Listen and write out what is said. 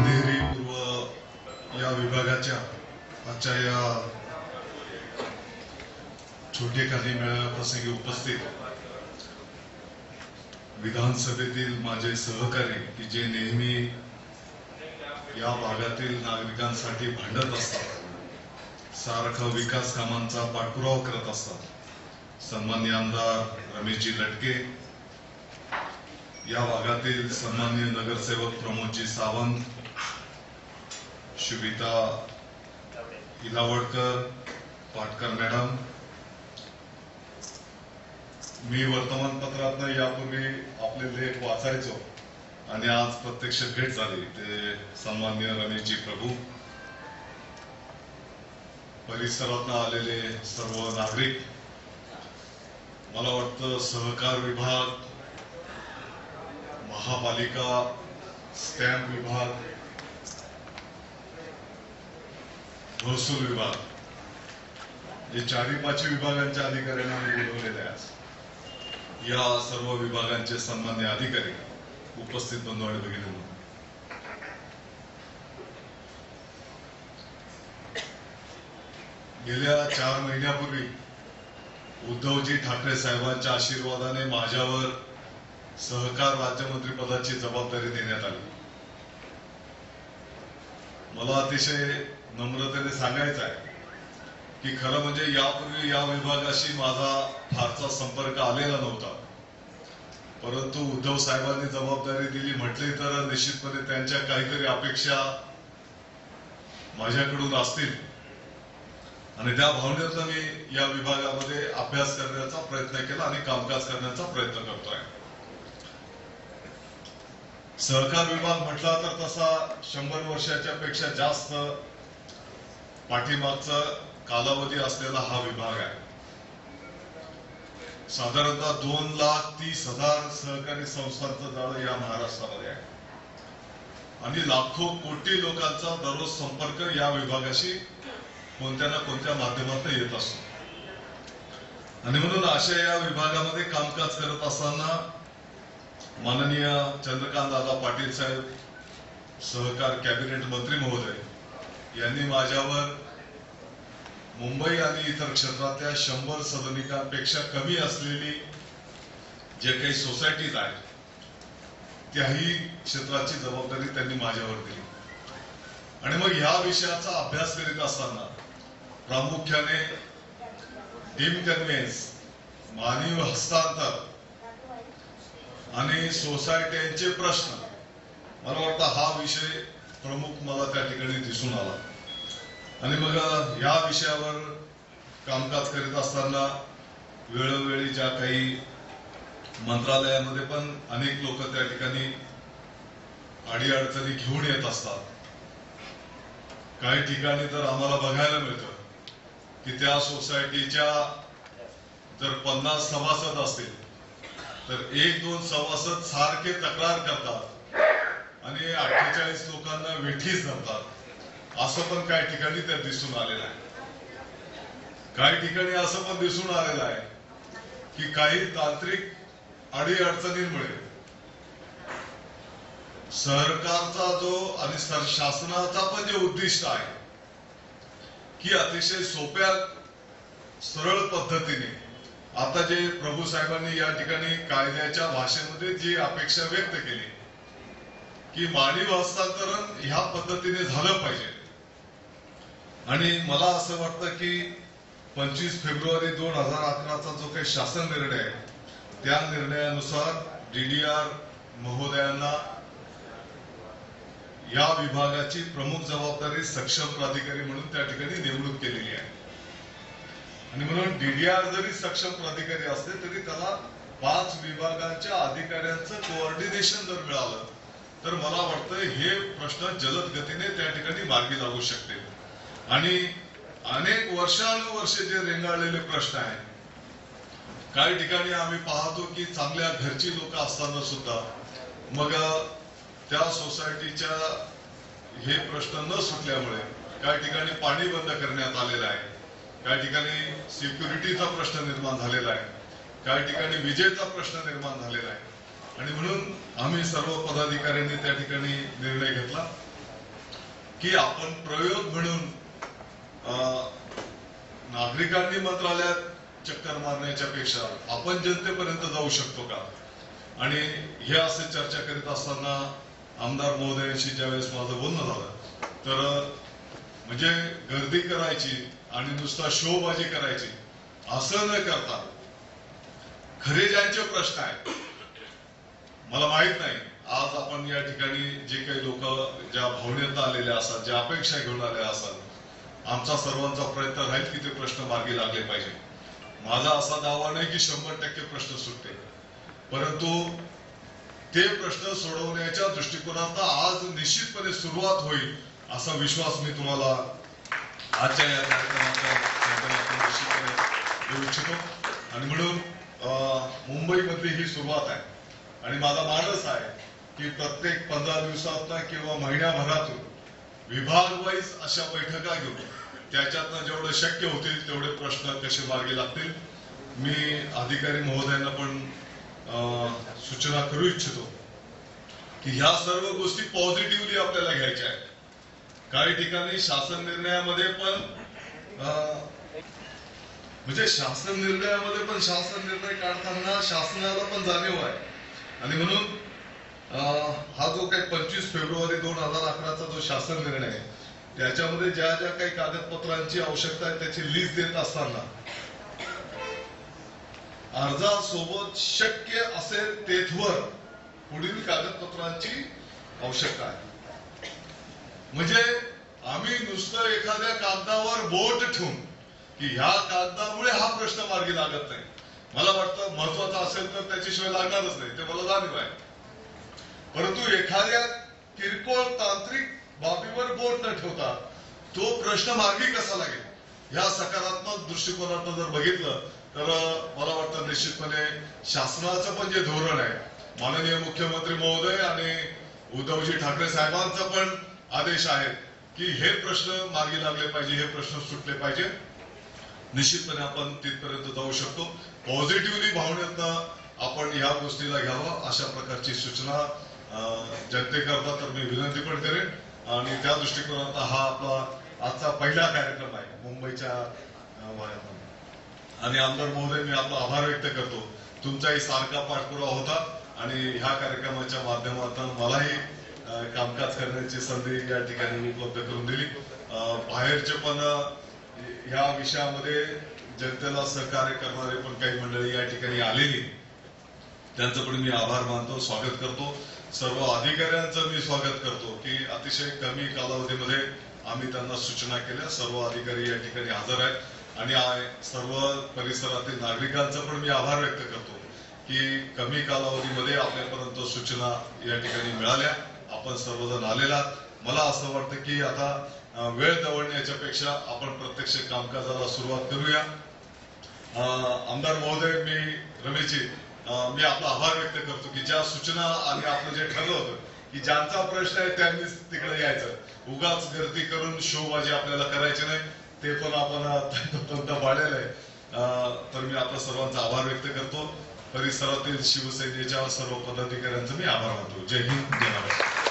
अंधेरी पूर्व या विभागाच्या आजच्या या छोटेखानी मेळाव्याप्रसंगी उपस्थित विधानसभेतील माझे सहकारी की जे नेहमी या भागातील नागरिकांसाठी भांडत असतात, सारखं विकास कामांचा पाठपुरावा करत असतात, सन्माननीय आमदार रमेशजी लटके, या भागातील सन्माननीय नगरसेवक प्रमोदजी सावंत, शुभिता इलावडकर, पाटकर मॅडम, मी वर्तमानपत्रात यापूर्वी आपले लेख वाचायचो आणि आज प्रत्यक्ष भेट झाली ते सन्माननीय रमेशजी प्रभू, परिसरात आलेले सर्व नागरिक, मला वाटतं सहकार विभाग, महापालिका, स्टॅम्प विभाग, महसूल विभाग, जे 4-5 विभागांच्या अधिकाऱ्यांना बोलवलेले आहेत, या सर्व विभागांचे सन्माननीय अधिकारी, उपस्थित बंधू आणि भगिनींनो, गेल्या 4 महिन्यापूर्वी उद्धवजी ठाकरे साहेबांच्या आशीर्वादाने माझ्यावर सहकार राज्यमंत्री पदाची जबाबदारी देण्यात आली. मला अतिशय नम्रतेने सांगायचं आहे की खरं म्हणजे यापूर्वी या विभागाशी माझा फारसा संपर्क आलेला नव्हता, परंतु उद्धव साहेबांनी जबाबदारी दिली म्हटली तर निश्चितपणे त्यांच्या काहीतरी अपेक्षा माझ्याकडून असतील आणि त्या भावनेतून मी या विभागामध्ये अभ्यास करण्याचा प्रयत्न केला आणि कामकाज करण्याचा प्रयत्न करतोय. सहकार विभाग म्हटला तर तसा 100 वर्षाच्या पेक्षा जास्त पाठीमागचा कालावधी असलेला हा विभाग आहे. साधारणतः 2,30,000 सहकारी संस्थांचं जाळं या महाराष्ट्रामध्ये आहे आणि लाखो कोटी लोकांचा दररोज संपर्क या विभागाशी कोणत्या ना कोणत्या माध्यमातून येत असतो. आणि म्हणून अशा या विभागामध्ये कामकाज करत असताना माननीय चंद्रकांत दादा पाटील साहेब, सहकार कॅबिनेट मंत्री महोदय यांनी माझ्यावर मुंबई आणि इतर क्षेत्रातल्या 100 सदनिकांपेक्षा कमी असलेली जे काही सोसायटीज आहेत त्याही क्षेत्राची जबाबदारी त्यांनी माझ्यावर दिली. आणि मग या विषयाचा अभ्यास करीत असताना प्रामुख्याने डिमकन्व्हेन्स, मानवी हस्तांतर आणि सोसायट्यांचे प्रश्न, मला वाटतं हा विषय प्रमुख मला त्या ठिकाणी दिसून आला. आणि मग या विषयावर कामकाज करीत असताना वेळोवेळी ज्या काही मंत्रालयामध्ये पण अनेक लोक त्या ठिकाणी अडीअडचणी घेऊन येत असतात. काही ठिकाणी तर आम्हाला बघायला मिळतं की त्या सोसायटीच्या जर 50 सभासद असतील तर 1-2 सभासद सारखे तक्रार करतात आणि 48 लोकांना वेठीस धरतात. असं पण काही ठिकाणी त्या दिसून आलेलं आहे. काही ठिकाणी असं पण दिसून आलेलं आहे की काही तांत्रिक अडीअडचणींमुळे सरकारचा जो आणि शासनाचा पण जे उद्दिष्ट आहे की अतिशय सोप्या सरळ पद्धतीने, आता जे प्रभू साहेबांनी या ठिकाणी कायद्याच्या भाषेमध्ये जी अपेक्षा व्यक्त केली की मानवी हस्तांतरण ह्या पद्धतीने झालं पाहिजे. आणि मला असं वाटतं की 25 फेब्रुवारी 2011चा जो काही शासन निर्णय आहे त्या निर्णयानुसार DDR महोदयांना या विभागाची प्रमुख जबाबदारी सक्षम प्राधिकारी म्हणून त्या ठिकाणी नेमणूक केलेली आहे. आणि म्हणून DDR जरी सक्षम प्राधिकारी असले तरी त्याला 5 विभागांच्या अधिकाऱ्यांचं कोऑर्डिनेशन जर मिळालं तर मला वाटतं हे प्रश्न जलद गतीने त्या ठिकाणी मार्गी लागू शकते. आणि अनेक वर्षानुवर्षे जे रेंगाळलेले प्रश्न आहेत, काही ठिकाणी आम्ही पाहतो की चांगल्या घरची लोक असताना सुद्धा मग त्या सोसायटीच्या हे प्रश्न न सुटल्यामुळे काही ठिकाणी पाणी बंद करण्यात आलेलं आहे, काही ठिकाणी सिक्युरिटीचा प्रश्न निर्माण झालेला आहे, काही ठिकाणी विजेचा प्रश्न निर्माण झालेला आहे. आणि म्हणून आम्ही सर्व पदाधिकाऱ्यांनी त्या ठिकाणी निर्णय घेतला की आपण प्रयोग म्हणून नागरिकांनी मंत्रालयात चक्कर मारण्याच्या पेक्षा आपण जनतेपर्यंत जाऊ शकतो का? आणि हे असे चर्चा करीत असताना आमदार महोदयांशी ज्यावेळेस माझं बोलणं झालं तर म्हणजे गर्दी करायची आणि नुसता शोबाजी करायची असं न करता खरे ज्यांचे प्रश्न आहेत, मला माहित नाही आज आपण या ठिकाणी जे काही लोक ज्या भावनेत आलेले असतात, ज्या अपेक्षा घेऊन आले असतात, आमचा सर्वांचा प्रयत्न राहील की ते प्रश्न मार्गी लागले पाहिजे. माझा असा दावा नाही की 100% प्रश्न सुटते, परंतु ते प्रश्न सोडवण्याच्या दृष्टिकोनात आज निश्चितपणे सुरुवात होईल असा विश्वास मी तुम्हाला आजच्या या कार्यक्रमाच्या माध्यमातून निश्चितपणे देऊ इच्छितो. आणि म्हणून मुंबईमधली ही सुरुवात आहे आणि माझा मानस आहे की प्रत्येक 15 दिवसात किंवा महिन्याभरातून विभाग वाईज अशा बैठका घेऊन त्याच्यातनं जेवढं शक्य होतील तेवढे प्रश्न कसे मार्गी लागतील मी अधिकारी महोदयांना पण सूचना करू इच्छितो की ह्या सर्व गोष्टी पॉझिटिव्हली आपल्याला घ्यायच्या आहेत. काही ठिकाणी शासन निर्णयामध्ये पण म्हणजे शासन निर्णय काढताना शासनाला पण जाणीव आहे आणि म्हणून हा जो काही 25 फेब्रुवारी 2011चा जो शासन निर्णय आहे त्याच्यामध्ये ज्या ज्या काही कागदपत्रांची आवश्यकता आहे त्याची लिस्ट देत असताना अर्जासोबत शक्य असेल तेथवर पुढील कागदपत्रांची आवश्यकता आहे. म्हणजे आम्ही नुसतं एखाद्या कागदावर बोट ठेवून की ह्या कागदामुळे हा प्रश्न मार्गी लागत नाही, मला वाटतं महत्वाचा असेल तर त्याच्याशिवाय लागणारच नाही, ते मला जाणीव आहे. परंतु एखाद्या किरकोळ तांत्रिक बाबीवर बोट न ठेवता तो प्रश्न मार्गी कसा लागेल ह्या सकारात्मक दृष्टिकोनातून जर बघितलं तर मला वाटतं निश्चितपणे शासनाचं पण जे धोरण आहे, माननीय मुख्यमंत्री महोदय आणि उद्धवजी ठाकरे साहेबांचा पण आदेश आहे की हे प्रश्न मार्गी लागले पाहिजे, हे प्रश्न सुटले पाहिजे. निश्चितपणे आपण तिथपर्यंत जाऊ शकतो. पॉझिटिव्हली भावनेतनं आपण ह्या गोष्टीला घ्यावं अशा प्रकारची सूचना जनतेकरता तर मी विनंती पण करेन. आणि त्या दृष्टिकोनात हा आपला आजचा पहिला कार्यक्रम आहे मुंबईच्या वाड्यातून. आणि आमदार महोदय मी आपला आभार व्यक्त करतो. तुमचाही सारखा पाठपुरावा होता आणि ह्या कार्यक्रमाच्या माध्यमातून मलाही कामकाज करण्याची संधी या ठिकाणी उपलब्ध करून दिली. बाहेरचे पण ह्या विषयामध्ये जनतेला सहकार्य करणारे पण काही मंडळी या ठिकाणी आलेली, त्यांचं पण मी आभार मानतो, स्वागत करतो. सर्व अधिकाऱ्यांचं मी स्वागत करतो की अतिशय कमी कालावधीमध्ये आम्ही त्यांना सूचना केल्या. सर्व अधिकारी या ठिकाणी हजर आहेत आणि सर्व परिसरातील नागरिकांचा पण मी आभार व्यक्त करतो की कमी कालावधीमध्ये आपल्यापर्यंत सूचना या ठिकाणी मिळाल्या, आपण सर्वजण आलेला. मला असं वाटतं की आता वेळ दवडण्याच्या पेक्षा आपण प्रत्यक्ष कामकाजाला सुरुवात करूया. आमदार महोदय, मी रमेशजी, मी आपला आभार व्यक्त करतो की ज्या सूचना आणि आपलं जे ठरलं होतं की ज्यांचा प्रश्न आहे त्यांनीच तिकडे यायचं, उगाच गर्दी करून शोबाजी आपल्याला करायचे नाही, ते पण आपण पाळलेलं आहे. तर मी आपल्या सर्वांचा आभार व्यक्त करतो. परिसरातील शिवसेनेच्या सर्व पदाधिकाऱ्यांचा मी आभार मानतो. जय हिंद, जय महाराष्ट्र.